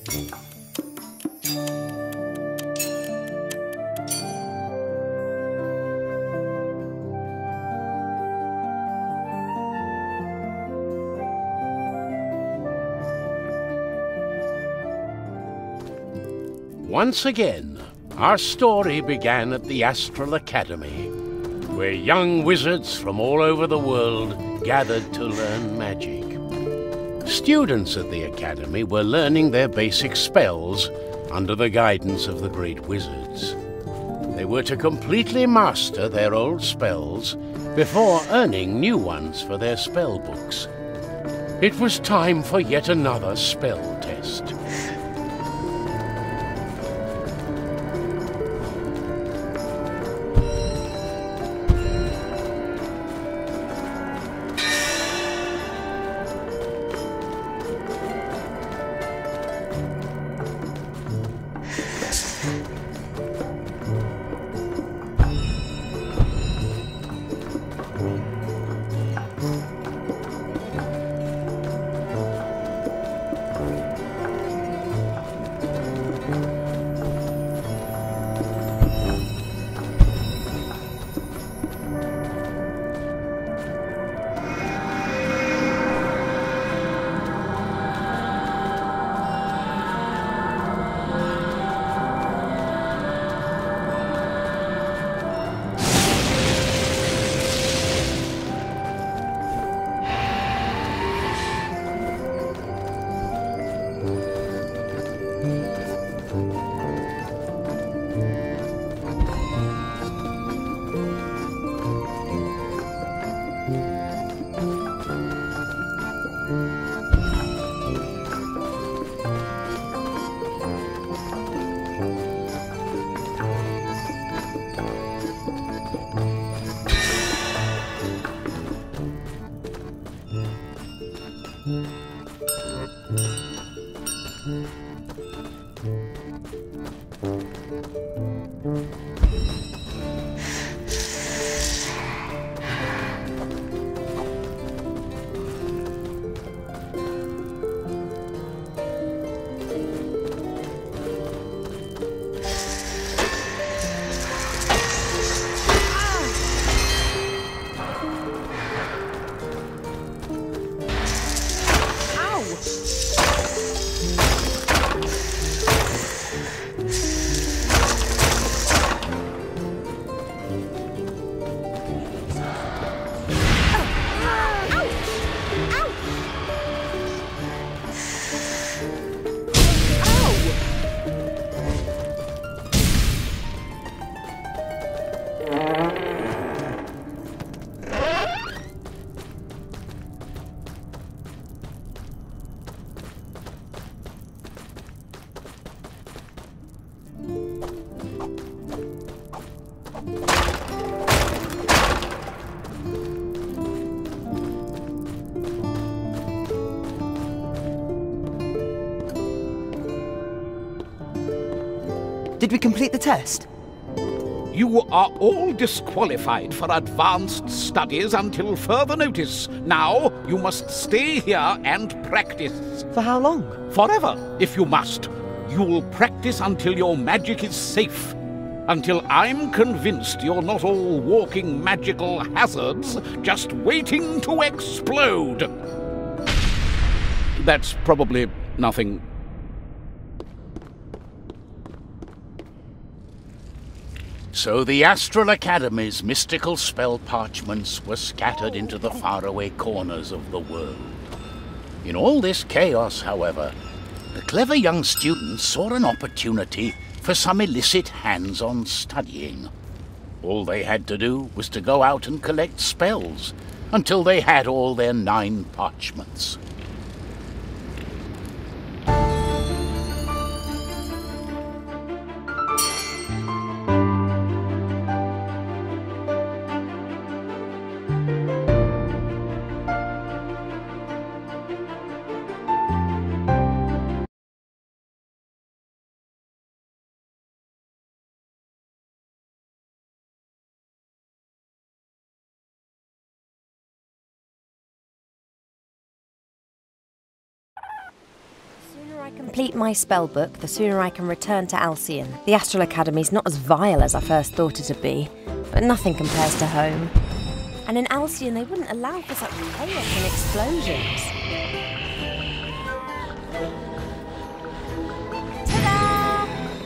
Once again, our story began at the Astral Academy, where young wizards from all over the world gathered to learn magic. Students at the Academy were learning their basic spells under the guidance of the great wizards. They were to completely master their old spells before earning new ones for their spell books. It was time for yet another spell test. Did we complete the test? You are all disqualified for advanced studies until further notice. Now, you must stay here and practice. For how long? Forever, if you must. You'll practice until your magic is safe. Until I'm convinced you're not all walking magical hazards, just waiting to explode. That's probably nothing. So the Astral Academy's mystical spell parchments were scattered into the faraway corners of the world. In all this chaos, however, the clever young students saw an opportunity for some illicit hands-on studying. All they had to do was to go out and collect spells until they had all their 9 parchments. I complete my spell book, the sooner I can return to Alcyon. The Astral Academy's not as vile as I first thought it'd be, but nothing compares to home. And in Alcyon, they wouldn't allow for such chaos and explosions. Ta-da!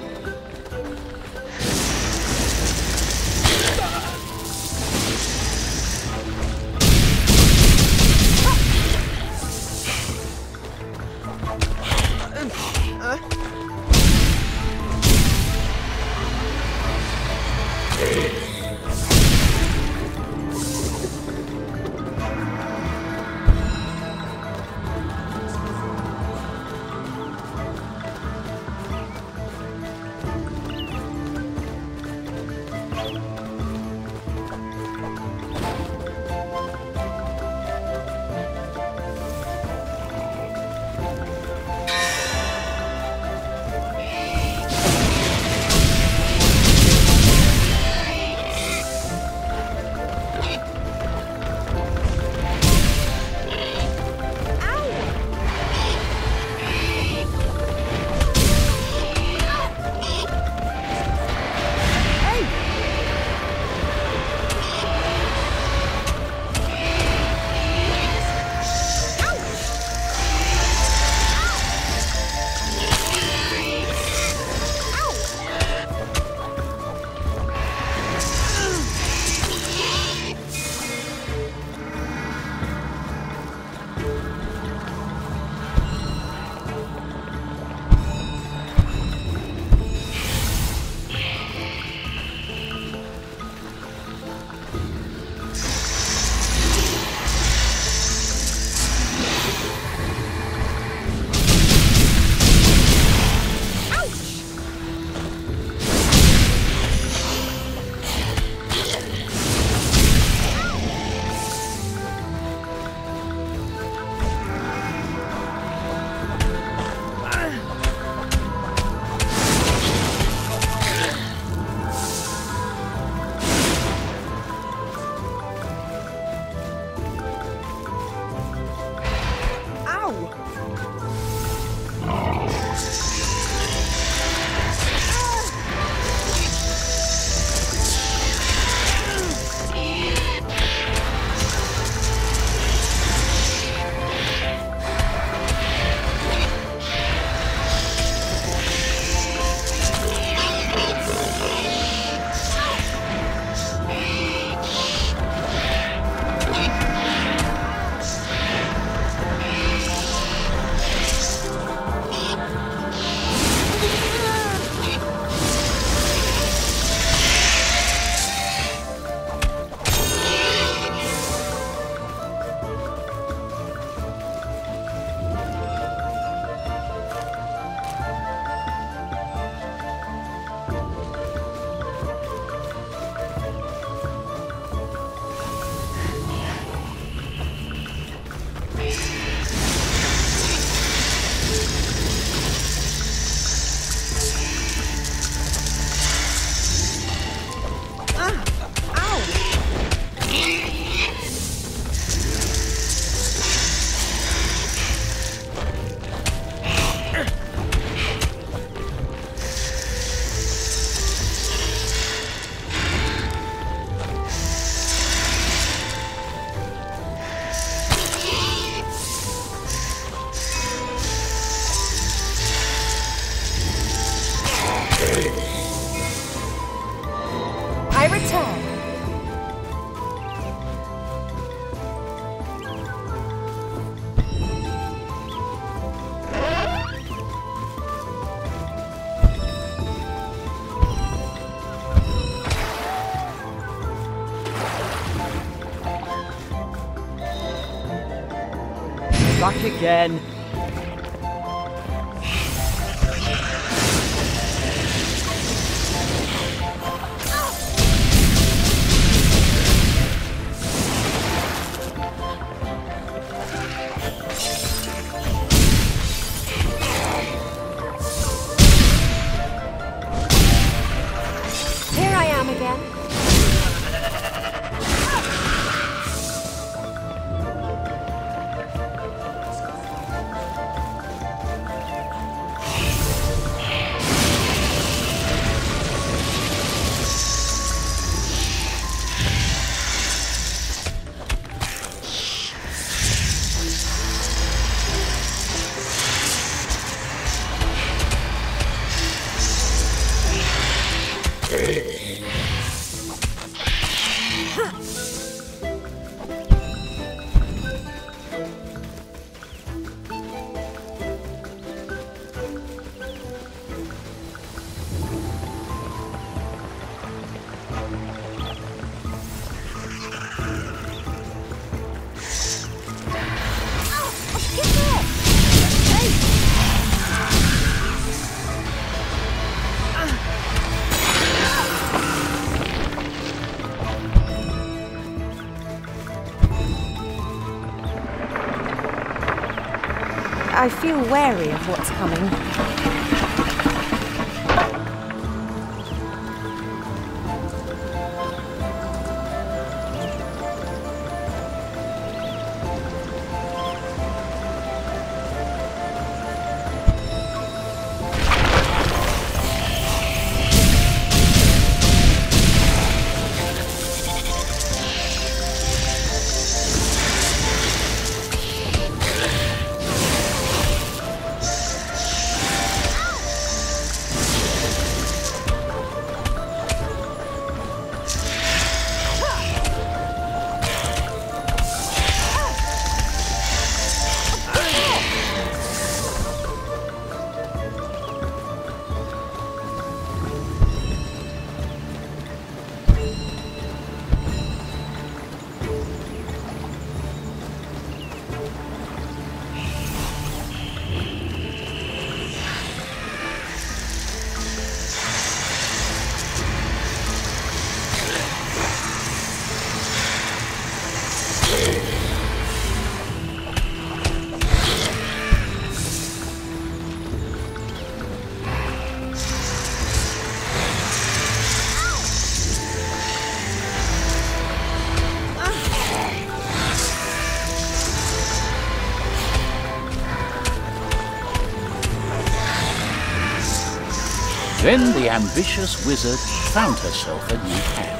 I return. Back again. Here I am again. I feel wary of what's coming. Then the ambitious wizard found herself a new hat.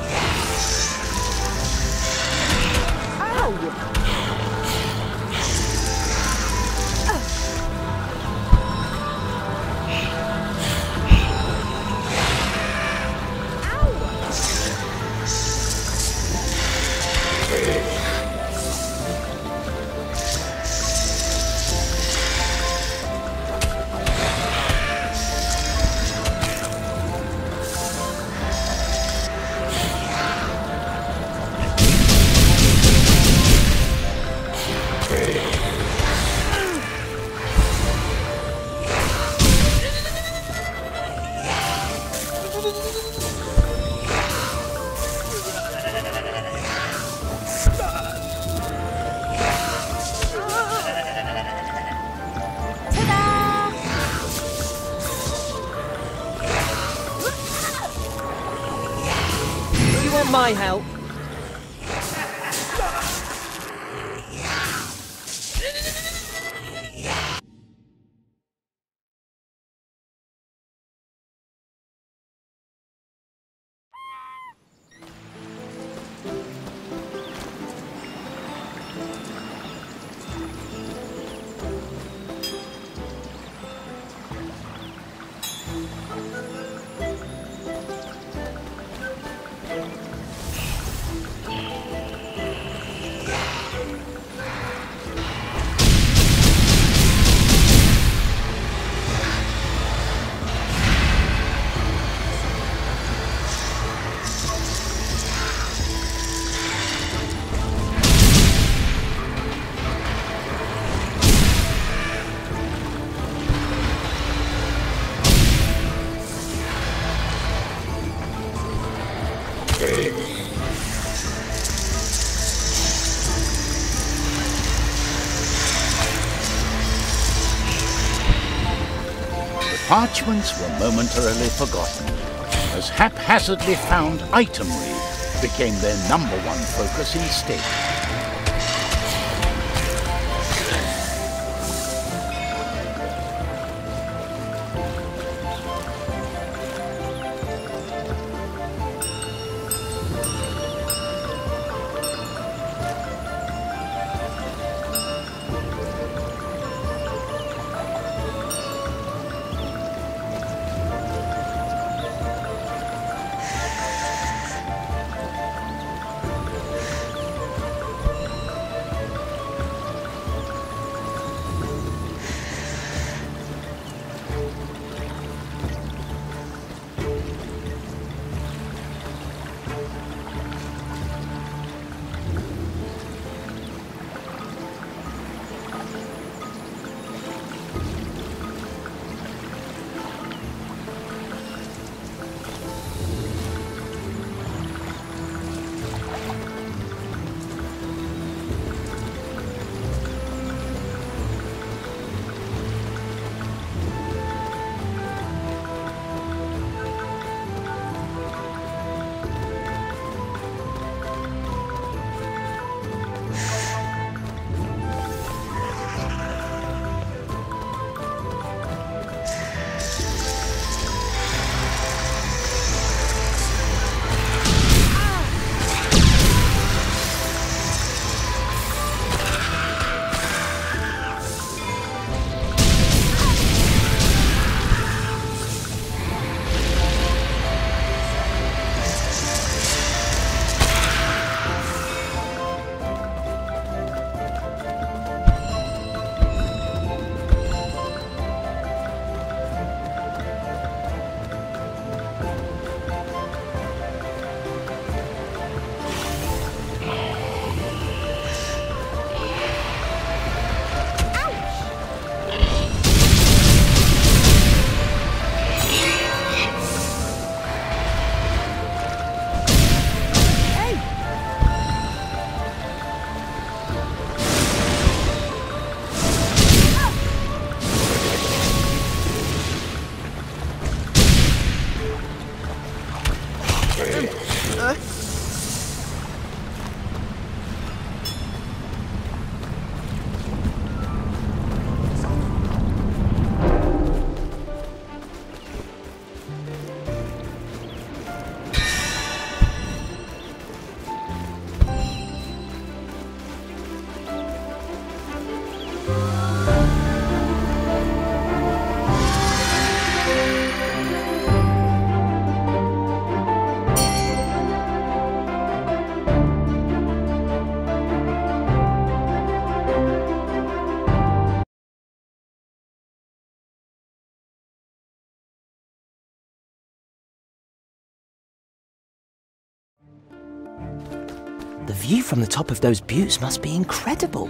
My help. Parchments were momentarily forgotten, as haphazardly found itemry became their #1 focus instead. The view from the top of those buttes must be incredible.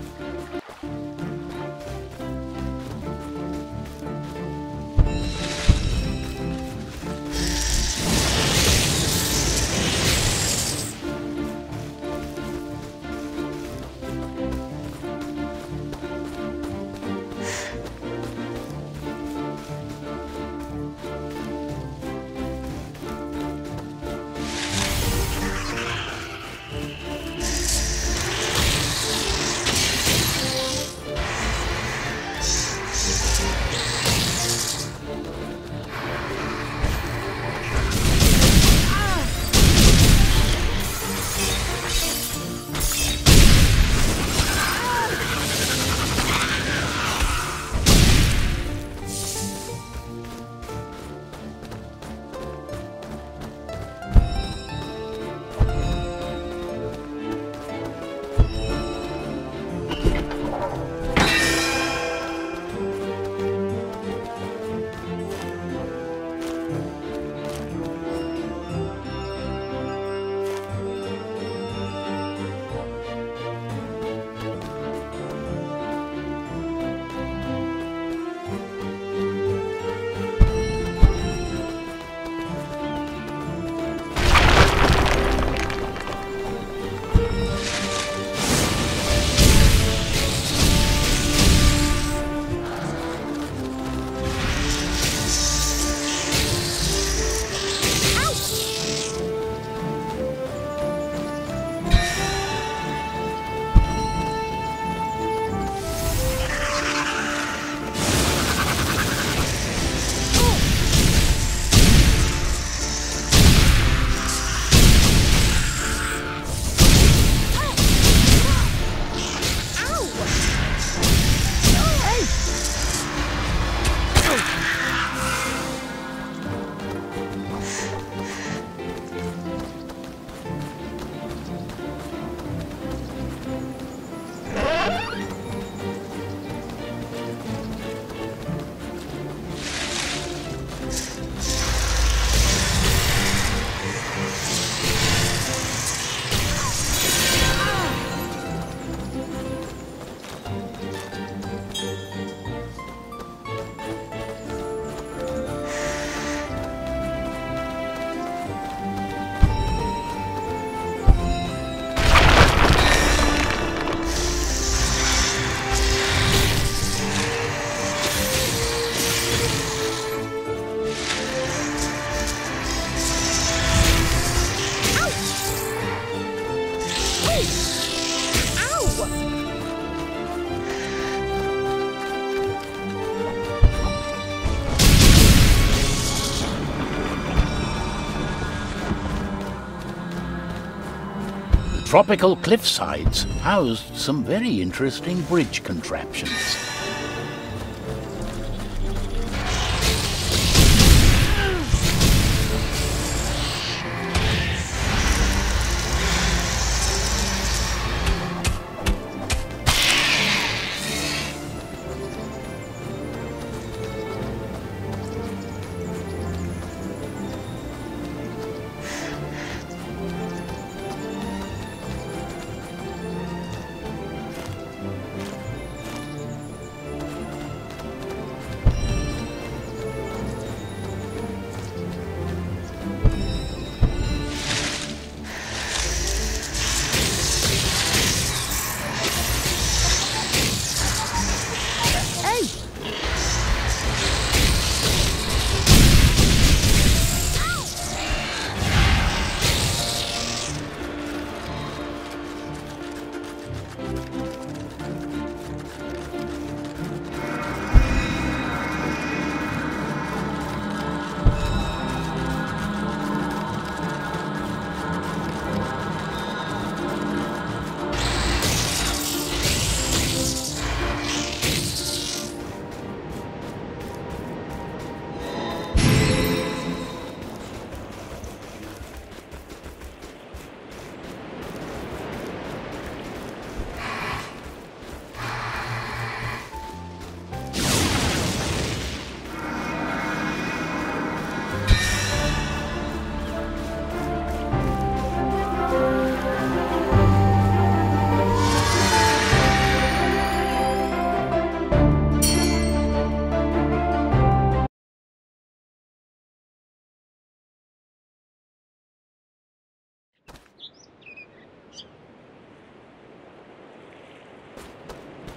Tropical cliffsides housed some very interesting bridge contraptions.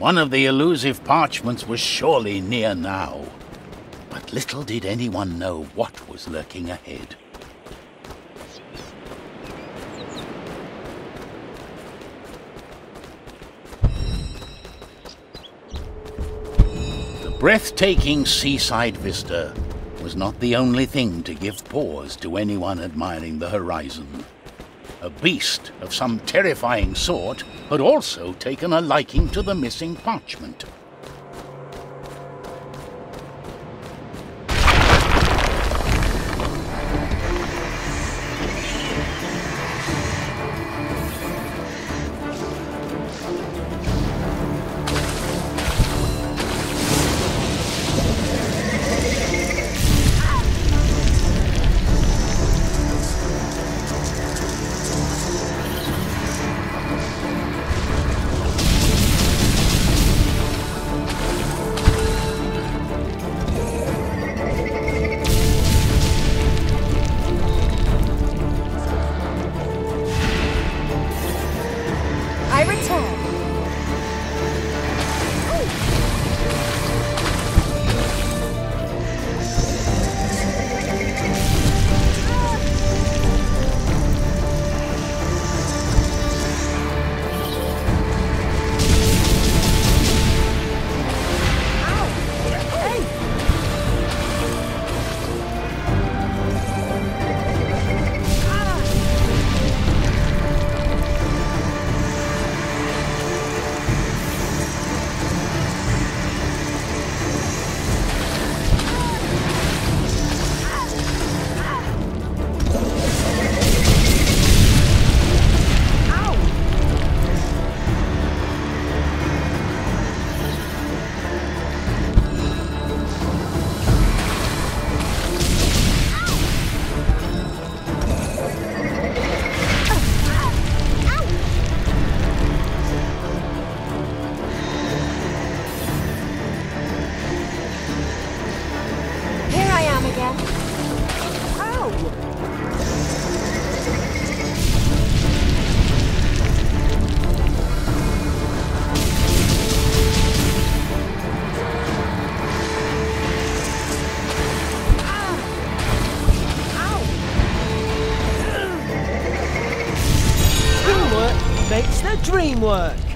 One of the elusive parchments was surely near now. But little did anyone know what was lurking ahead. The breathtaking seaside vista was not the only thing to give pause to anyone admiring the horizon. A beast of some terrifying sort had also taken a liking to the missing parchment. Makes the dream work.